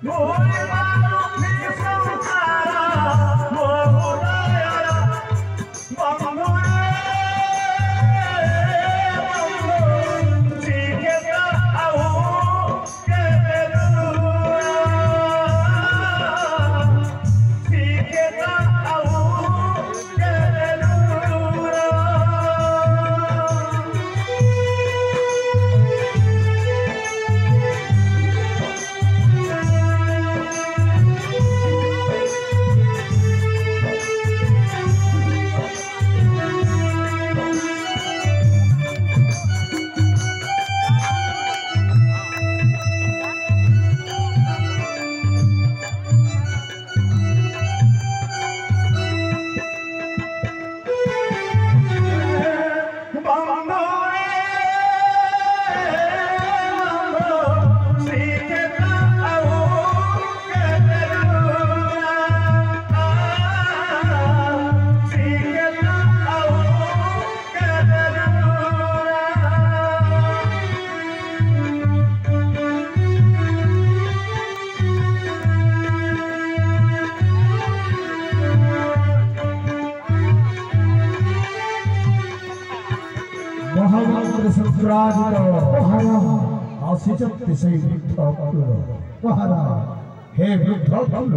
हे वृद्ध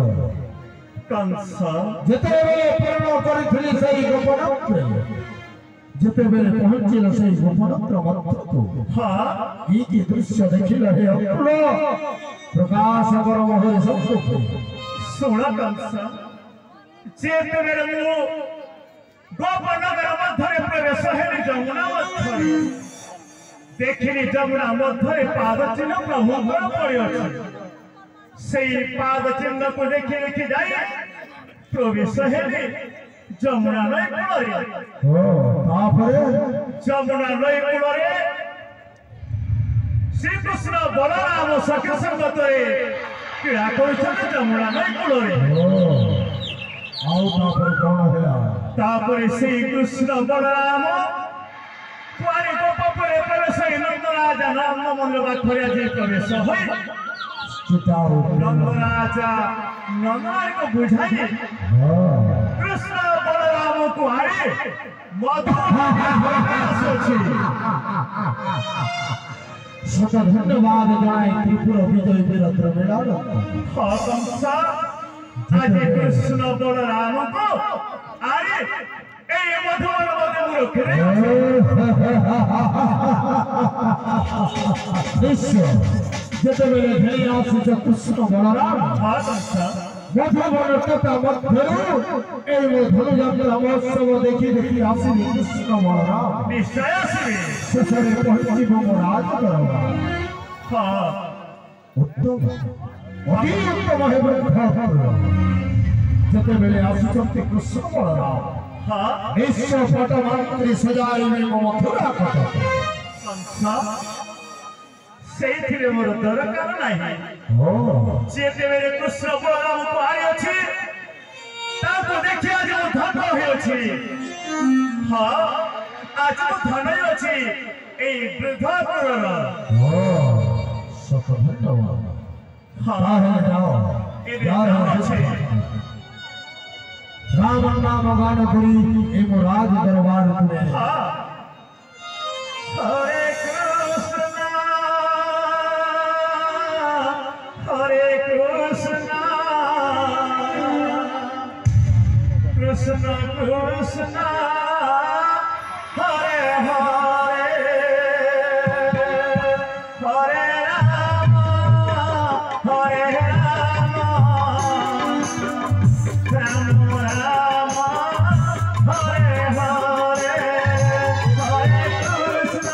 जिते बेले पहुंचिल से गोपनत्र मध्यकु ई दृश्य देखिल हे अपुल प्रकाश अगर मोहर सबको सुन कंस जेते बेले मु गोपनगर मध्यरे प्रवेश हेली जमुना मध्यरे देखिली जमुना मध्यरे पाद चिन्ह प्रभुଙ୍କର पड़िଅछि सेई पाद चिन्ह को देखि देखि जाई प्रवेश हेली जमुना नई कूଳରେ जमुना नई कूଳରେ श्रीकृष्ण बलराम सखी संगतरे क्रीड़ा करुछन्ति जमुना नई कूଳରେ तापर श्रीकृष्ण बलराम कुआरी गोप पर प्रवेश नंदराजा नंद मंदिर पाखरे आज प्रवेश होई नंदराजा नंदराज को बुझाई कृष्ण बलराम कुआरी शत धन्यवाद गाय त्रिपुर विजय वीरत्र मेरा आज कृष्ण बलराम को अरे ए मधुवन मधु रखे निश्चय जते बेले भेली आसी कृष्ण बलराम मधुवन तथा मध्यरु ए मधुर यात्रा महोत्सव देखि देखि आसी कृष्ण बलराम निश्चय आसी शेषरे पहुंची राज करवा हां उत्तम अति उत्तम है जते बेले आसी कृष्ण बलराम हां विश्व पट मंत्री सजाई में मथुरा कट सेथिरे मोर दरकार नाही हो जेते बेले कृष्ण बलराम को आइ अछि ताको देखि आज मो धन होय अछि हां आज मो धन अछि ए वृद्धपुरर हो सत धन्यवाद हां जाओ राम नाम गान करी एगो राज दरबार में हरे कृष्ण कृष्ण हरे हरे हरे राम हरे राम राम राम हरे हरे हरे कृष्ण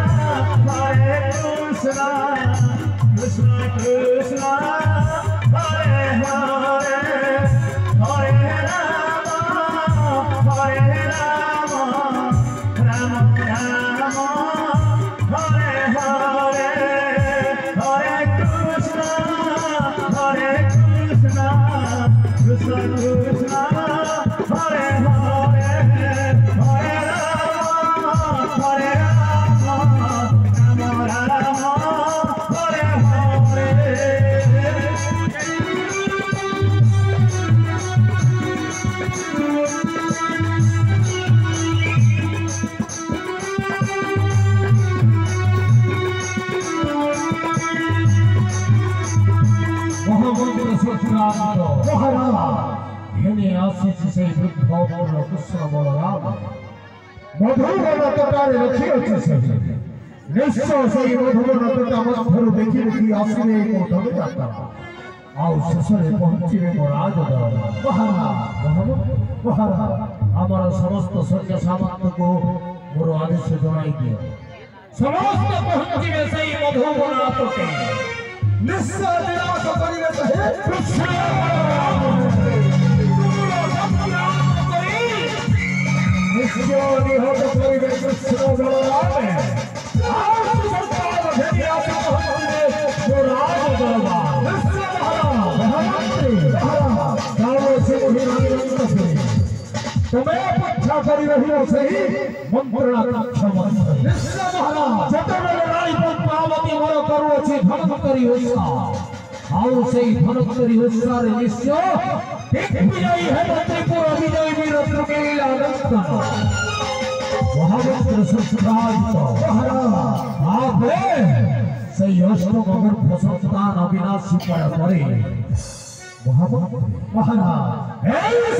कृष्ण कृष्ण हरे हरे हरे राम हरे राम राम राम हरे हरे हरे कृष्ण कृष्ण कृष्ण हरे हरे हरे राम हरे राम राम राम हरे हरे মহামন্ত্র সত্রান্ত মহারাজ হেনে আসিছে সেই বৃদ্ধ কৃষ্ণ বলরাম মধুবন তটারে রখিଅଛି ସେହି ନିଶ୍ଚୟ ସେହି ମଧୁବନ ତଟା ମଧ୍ୟରୁ ଦେଖି ଦେଖି ଆସିବେ ମୋ ଧନୁଯାତ୍ରା ଆଉ ଶେଷରେ ପହଞ୍ଚିବେ ମୋ ରାଜଦରବାର ମହାରାଜ ଆମର ସମସ୍ତ ସୈନ୍ୟ ସାମନ୍ତକୁ ମୋର ଆଦେଶ ଜଣାଇ ଦିଅ ସମସ୍ତେ ପହଞ୍ଚିବେ ସେହି ମଧୁବନ ଆପଟେ ନିଶ୍ଚୟ ନିରାଶ କରିବେ ସେହି କୃଷ୍ଣ निश्चय निहत करिवे कृष्ण बलराम संसार धेरि आसि पहुँचिले जो राज दरबार निश्चय महाराज से मुहिरंत से तुम्हें अपेक्षा करि रहियो सही मंत्रणा कक्ष मंत्र निश्चय महाराज जतबेले राई पद्मावती मोर करूअछि धनवंतरी ओषा आउ सेई धनवंतरी ओषार निश्चय एक विजयी है त्रिपुर विजयी वीर त्रिकेला नंदन महामंत्र सत्राजित आपे सही अष्टमगर संतान अविनाशी पर पड़े महाराज